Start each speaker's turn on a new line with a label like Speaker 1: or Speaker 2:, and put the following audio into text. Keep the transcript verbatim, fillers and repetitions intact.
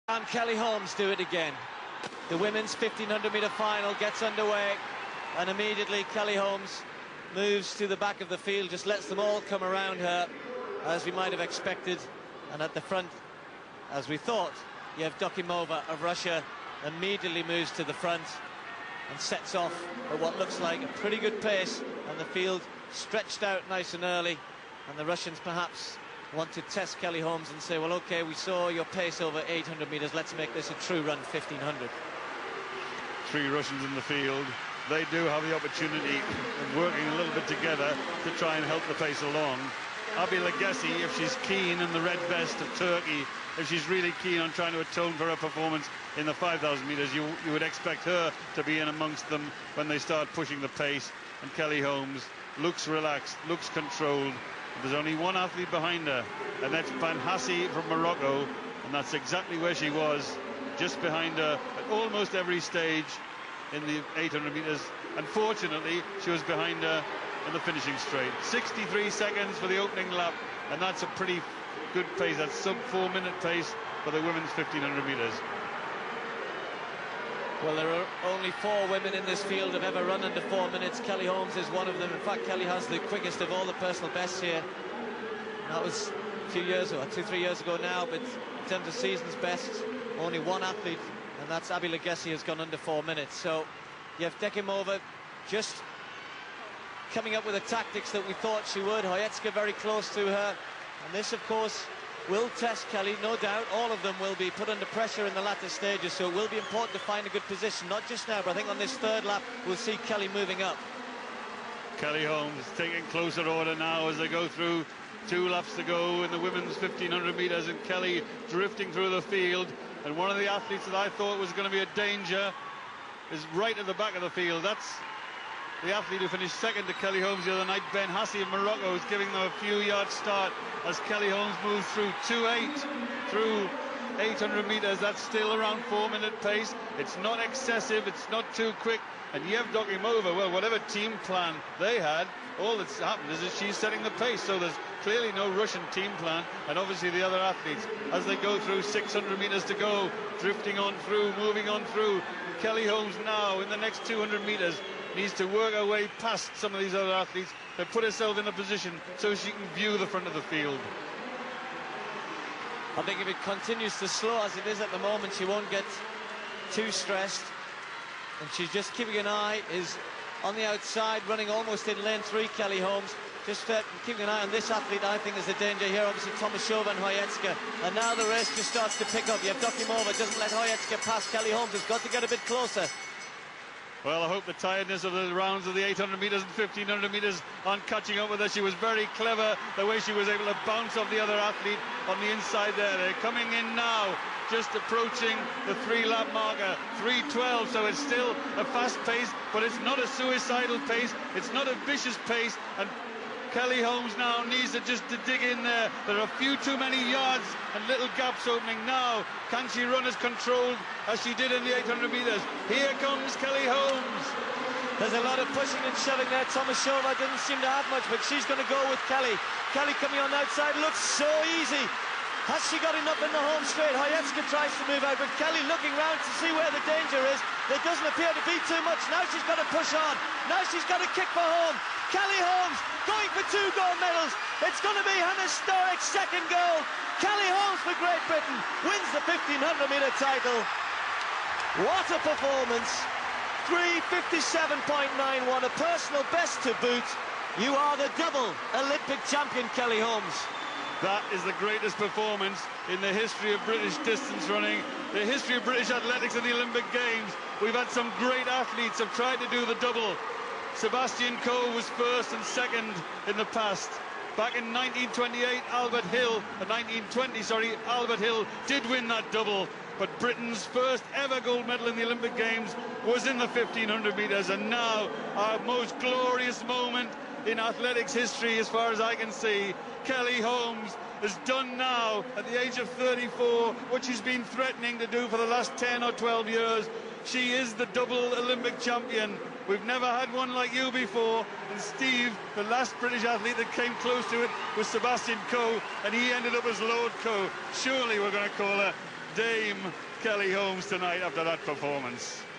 Speaker 1: And Kelly Holmes do it again. The women's fifteen hundred metre final gets underway, and immediately Kelly Holmes moves to the back of the field, just lets them all come around her, as we might have expected. And at the front, as we thought, Yevdokimova of Russia immediately moves to the front and sets off at what looks like a pretty good pace, and the field stretched out nice and early, and the Russians perhaps want to test Kelly Holmes and say, well, okay, we saw your pace over eight hundred metres, let's make this a true run fifteen hundred.
Speaker 2: Three Russians in the field. They do have the opportunity of working a little bit together to try and help the pace along. Abi Legacy, if she's keen in the red vest of Turkey, if she's really keen on trying to atone for her performance in the five thousand metres, you, you would expect her to be in amongst them when they start pushing the pace. And Kelly Holmes looks relaxed, looks controlled. There's only one athlete behind her, and that's Banhassi from Morocco, and that's exactly where she was, just behind her at almost every stage in the eight hundred metres. Unfortunately, she was behind her in the finishing straight. sixty-three seconds for the opening lap, and that's a pretty good pace. That's sub four minute pace for the women's fifteen hundred metres.
Speaker 1: Well, there are only four women in this field who have ever run under four minutes. Kelly Holmes is one of them. In fact, Kelly has the quickest of all the personal bests here. That was a few years ago, two, three years ago now, but in terms of season's best, only one athlete, and that's Abi Legacy, has gone under four minutes. So Yevdokimova just coming up with the tactics that we thought she would. Hoyetska very close to her, and this, of course, will test Kelly, no doubt. All of them will be put under pressure in the latter stages, so it will be important to find a good position, not just now, but I think on this third lap we'll see Kelly moving up. Kelly
Speaker 2: Holmes taking closer order now as they go through two laps to go in the women's fifteen hundred metres, and Kelly drifting through the field. And one of the athletes that I thought was going to be a danger is right at the back of the field. That's the athlete who finished second to Kelly Holmes the other night, Banhassi of Morocco, is giving them a few yards start as Kelly Holmes moves through two eight through eight hundred metres. That's still around four minute pace. It's not excessive, it's not too quick. And Yevdokimova, well, whatever team plan they had, all that's happened is that she's setting the pace. So there's clearly no Russian team plan. And obviously the other athletes, as they go through six hundred metres to go, drifting on through, moving on through. Kelly Holmes now in the next two hundred metres needs to work her way past some of these other athletes to put herself in a position so she can view the front of the field.
Speaker 1: I think if it continues to slow as it is at the moment, she won't get too stressed, and she's just keeping an eye, is on the outside, running almost in lane three, Kelly Holmes. Just uh, keeping an eye on this athlete. I think is the danger here, obviously Tomashova and Hoyetska, and now the race just starts to pick up. Yevdokimova doesn't let Hoyetska pass. Kelly Holmes has got to get a bit closer.
Speaker 2: Well, I hope the tiredness of the rounds of the eight hundred metres and fifteen hundred metres aren't catching up with her. She was very clever the way she was able to bounce off the other athlete on the inside there. They're coming in now, just approaching the three lap marker, three twelve, so it's still a fast pace, but it's not a suicidal pace, it's not a vicious pace, and Kelly Holmes now needs to just to dig in there. There are a few too many yards and little gaps opening now. Can she run as controlled as she did in the eight hundred metres? Here comes Kelly Holmes.
Speaker 1: There's a lot of pushing and shoving there. Tomashova didn't seem to have much, but she's going to go with Kelly. Kelly coming on the outside, looks so easy. Has she got enough in the home straight? Hoyetska tries to move out, but Kelly looking round to see where the danger is. There doesn't appear to be too much. Now she's got to push on. Now she's got to kick for home. Kelly Holmes going for two gold medals. It's going to be her historic second gold. Kelly Holmes for Great Britain wins the fifteen hundred metre title. What a performance. three fifty-seven point nine one, a personal best to boot. You are the double Olympic champion, Kelly Holmes.
Speaker 2: That is the greatest performance in the history of British distance running, the history of British athletics in the Olympic Games. We've had some great athletes have tried to do the double. Sebastian Coe was first and second in the past. Back in nineteen twenty-eight, Albert Hill, uh, nineteen twenty, sorry, Albert Hill did win that double. But Britain's first ever gold medal in the Olympic Games was in the fifteen hundred metres, and now our most glorious moment in athletics history, as far as I can see. Kelly Holmes has done now, at the age of thirty-four, what she's been threatening to do for the last ten or twelve years. She is the double Olympic champion. We've never had one like you before. And Steve, the last British athlete that came close to it was Sebastian Coe, and he ended up as Lord Coe. Surely we're going to call her Dame Kelly Holmes tonight after that performance.